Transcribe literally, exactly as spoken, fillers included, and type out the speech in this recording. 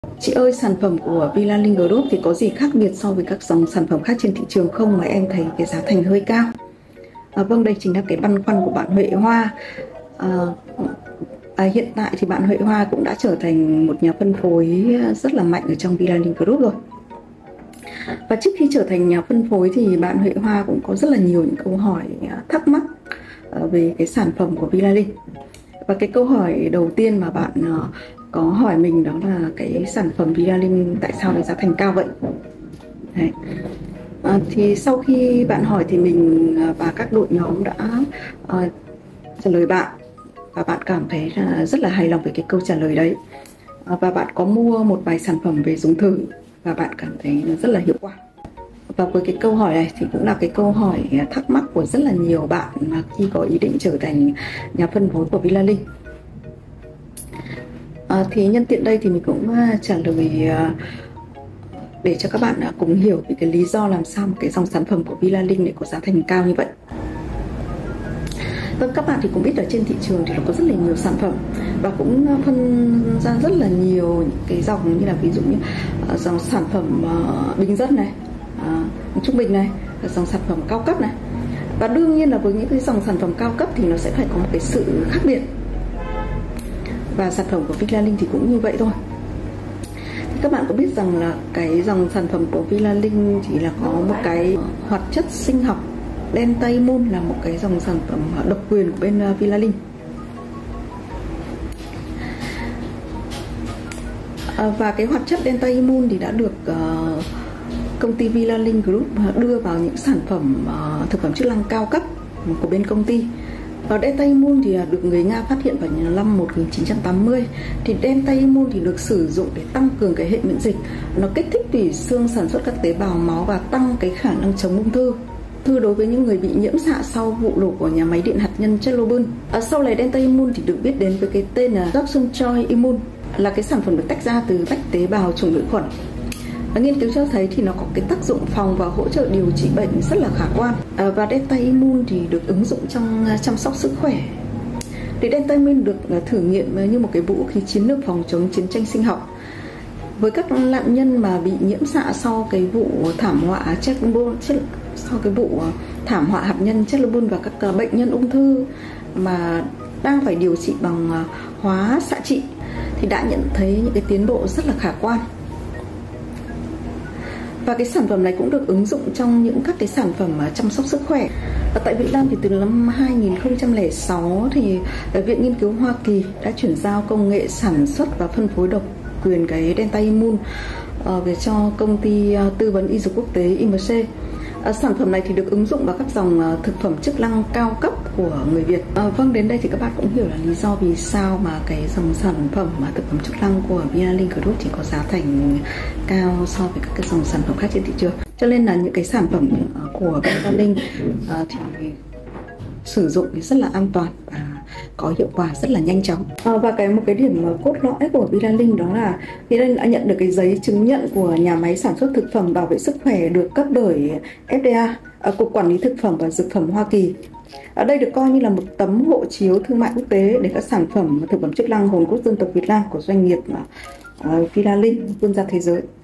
Chị ơi, sản phẩm của Villalind Group thì có gì khác biệt so với các dòng sản phẩm khác trên thị trường không mà em thấy cái giá thành hơi cao? À, vâng, đây chính là cái băn khoăn của bạn Huệ Hoa. À, à, hiện tại thì bạn Huệ Hoa cũng đã trở thành một nhà phân phối rất là mạnh ở trong Villalind Group rồi. Và trước khi trở thành nhà phân phối thì bạn Huệ Hoa cũng có rất là nhiều những câu hỏi thắc mắc về cái sản phẩm của Villalind. Và cái câu hỏi đầu tiên mà bạn có hỏi mình đó là cái sản phẩm Villalind tại sao lại giá thành cao vậy? Đấy. À, thì sau khi bạn hỏi thì mình và các đội nhóm đã uh, trả lời bạn, và bạn cảm thấy là rất là hài lòng với cái câu trả lời đấy. À, và bạn có mua một vài sản phẩm về dùng thử và bạn cảm thấy rất là hiệu quả. Và với cái câu hỏi này thì cũng là cái câu hỏi thắc mắc của rất là nhiều bạn mà khi có ý định trở thành nhà phân phối của Villalind. À, thì nhân tiện đây thì mình cũng uh, trả lời uh, để cho các bạn uh, cùng hiểu về cái lý do làm sao một cái dòng sản phẩm của Villalind lại có giá thành cao như vậy. Vâng, các bạn thì cũng biết ở trên thị trường thì nó có rất là nhiều sản phẩm và cũng uh, phân ra rất là nhiều những cái dòng, như là ví dụ như uh, dòng sản phẩm uh, bình dân này, uh, trung bình này, dòng sản phẩm cao cấp này. Và đương nhiên là với những cái dòng sản phẩm cao cấp thì nó sẽ phải có một cái sự khác biệt. Và sản phẩm của Villalind thì cũng như vậy thôi. Thì các bạn có biết rằng là cái dòng sản phẩm của Villalind chỉ là có một cái hoạt chất sinh học Dentamon, là một cái dòng sản phẩm độc quyền của bên Villalind. Và cái hoạt chất Dentamon thì đã được uh, công ty Villalind Group đưa vào những sản phẩm uh, thực phẩm chức năng cao cấp của bên công ty. Và Dentamon thì được người Nga phát hiện vào năm một nghìn chín trăm tám mươi. Thì Dentamon thì được sử dụng để tăng cường cái hệ miễn dịch, nó kích thích tủy xương sản xuất các tế bào máu và tăng cái khả năng chống ung thư. Thư đối với những người bị nhiễm xạ sau vụ nổ của nhà máy điện hạt nhân Chernobyl. À, sau này Dentamon thì được biết đến với cái tên là Johnson Joy Immune, là cái sản phẩm được tách ra từ vách tế bào trùng lợi khuẩn. Và nghiên cứu cho thấy thì nó có cái tác dụng phòng và hỗ trợ điều trị bệnh rất là khả quan. À, và Dentamon thì được ứng dụng trong chăm sóc sức khỏe. Thì Dentamon được thử nghiệm như một cái vũ khí chiến lược phòng chống chiến tranh sinh học với các nạn nhân mà bị nhiễm xạ sau cái vụ thảm họa Chernobyl, sau cái vụ thảm họa hạt nhân Chernobyl, và các bệnh nhân ung thư mà đang phải điều trị bằng hóa xạ trị thì đã nhận thấy những cái tiến bộ rất là khả quan. Và cái sản phẩm này cũng được ứng dụng trong những các cái sản phẩm chăm sóc sức khỏe. Và tại Việt Nam thì từ năm hai nghìn không trăm lẻ sáu thì Viện Nghiên cứu Hoa Kỳ đã chuyển giao công nghệ sản xuất và phân phối độc quyền cái Dentamon uh, về cho công ty uh, tư vấn y dược quốc tế i em xê. Uh, sản phẩm này thì được ứng dụng vào các dòng uh, thực phẩm chức năng cao cấp của người Việt. Uh, vâng, đến đây thì các bạn cũng hiểu là lý do vì sao mà cái dòng sản phẩm mà thực phẩm chức năng của Villalind Group chỉ có giá thành cao so với các cái dòng sản phẩm khác trên thị trường. Cho nên là những cái sản phẩm uh, của Villalind uh, thì sử dụng thì rất là an toàn và có hiệu quả rất là nhanh chóng. À, và cái một cái điểm cốt lõi của Villalind đó là Villalind đã nhận được cái giấy chứng nhận của nhà máy sản xuất thực phẩm bảo vệ sức khỏe được cấp bởi ép đê a, Cục Quản lý Thực phẩm và Dược phẩm Hoa Kỳ. Ở đây được coi như là một tấm hộ chiếu thương mại quốc tế để các sản phẩm thực phẩm chức năng hồn cốt dân tộc Việt Nam của doanh nghiệp uh, Villalind vươn ra thế giới.